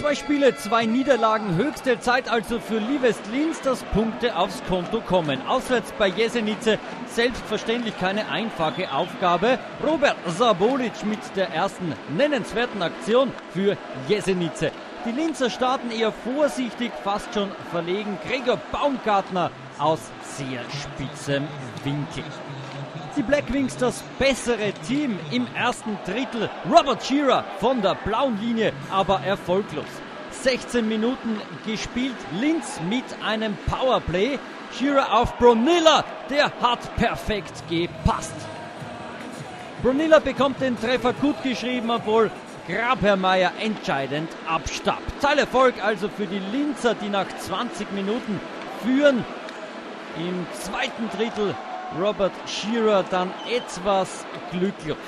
2 Spiele, 2 Niederlagen, höchste Zeit also für Livest Linz, dass Punkte aufs Konto kommen. Auswärts bei Jesenice selbstverständlich keine einfache Aufgabe. Robert Sabolic mit der ersten nennenswerten Aktion für Jesenice. Die Linzer starten eher vorsichtig, fast schon verlegen. Gregor Baumgartner aus sehr spitzem Winkel. Die Blackwings das bessere Team im ersten Drittel. Robert Shearer von der blauen Linie, aber erfolglos. 16 Minuten gespielt, Linz mit einem Powerplay. Shearer auf Brunilla, der hat perfekt gepasst. Brunilla bekommt den Treffer gut geschrieben, obwohl Grabherrmeier entscheidend abstarb. Teilerfolg also für die Linzer, die nach 20 Minuten führen. Im zweiten Drittel Robert Shearer dann etwas glücklos.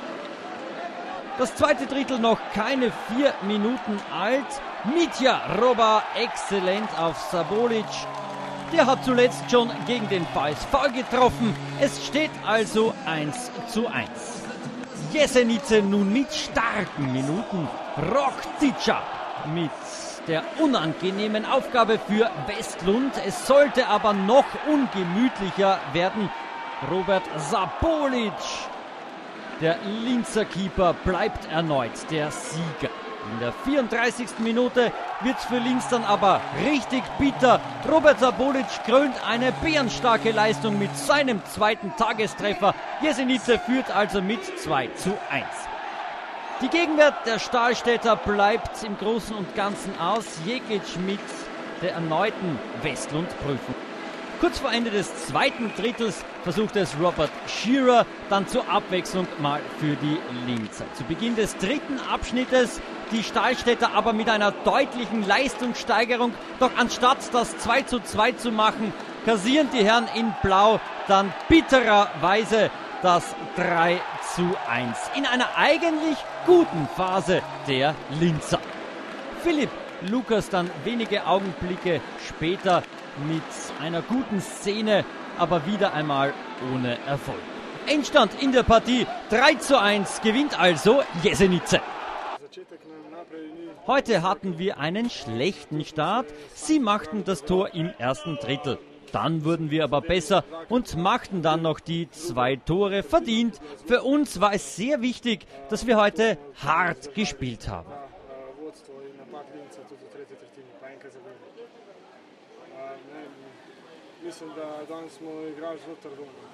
Das zweite Drittel noch keine 4 Minuten alt. Mitja Roba exzellent auf Sabolic. Der hat zuletzt schon gegen den VSV getroffen. Es steht also 1:1. Jesenice nun mit starken Minuten. Roktica mit der unangenehmen Aufgabe für Westlund. Es sollte aber noch ungemütlicher werden. Robert Sabolic, der Linzer Keeper, bleibt erneut der Sieger. In der 34. Minute wird es für Linz dann aber richtig bitter. Robert Sabolic krönt eine bärenstarke Leistung mit seinem zweiten Tagestreffer. Jesenice führt also mit 2:1. Die Gegenwehr der Stahlstädter bleibt im Großen und Ganzen aus. Jekic mit der erneuten Westlund-Prüfung. Kurz vor Ende des zweiten Drittels versucht es Robert Shearer dann zur Abwechslung mal für die Linzer. Zu Beginn des dritten Abschnittes die Stahlstädter aber mit einer deutlichen Leistungssteigerung. Doch anstatt das 2:2 zu machen, kassieren die Herren in Blau dann bittererweise das 3:1 in einer eigentlich guten Phase der Linzer. Philipp Lukas dann wenige Augenblicke später mit einer guten Szene, aber wieder einmal ohne Erfolg. Endstand in der Partie 3:1 gewinnt also Jesenice. Heute hatten wir einen schlechten Start. Sie machten das Tor im ersten Drittel. Dann wurden wir aber besser und machten dann noch die 2 Tore verdient. Für uns war es sehr wichtig, dass wir heute hart gespielt haben. Mislim da danas smo igrali vrlo dobro.